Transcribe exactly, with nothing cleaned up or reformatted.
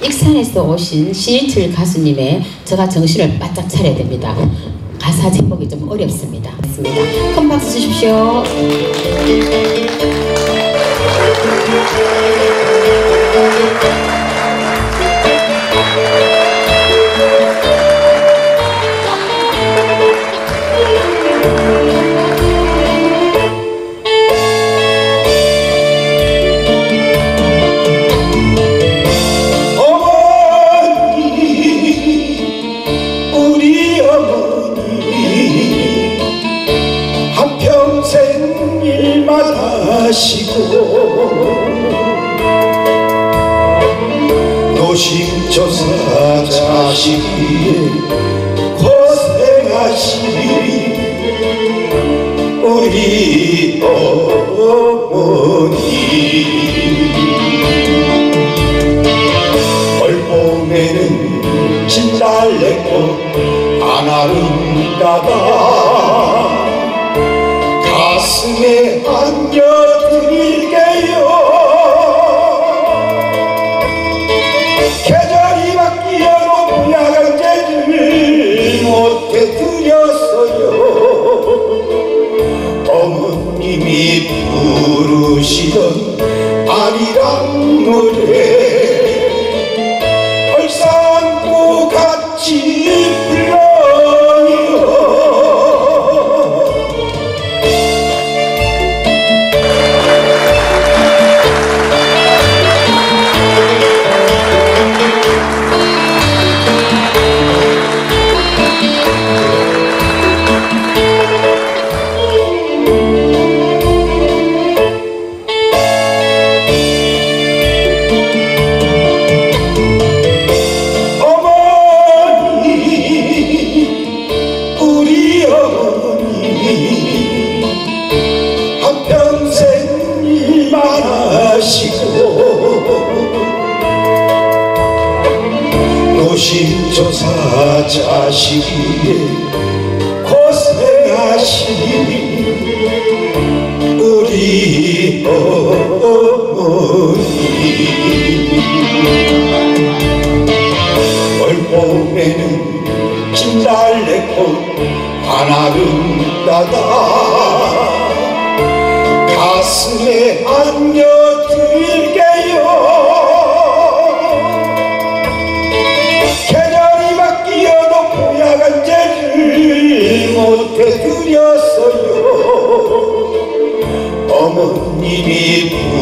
익산에서 오신 신인철 가수님의 제가 정신을 바짝 차려야 됩니다. 가사 제목이 좀 어렵습니다. 큰 박수 주십시오. 하시고 노심초사 자식이 고생하시 우리 어머니 얼봄에는 진달래꽃 아나른가다 가슴에 안겨드릴게요. 계절이 바뀌어도 부양한 죄를 못해 드렸어요. 어머님이 부르시던 아리랑 노래 얼싸안고 같이 불러 노심초사 자식이 고생하시니 우리 어머니 얼봄에는 진달래꽃 아나른다다 가슴에 안겨드릴게요. 못해 드렸어요. 어머님이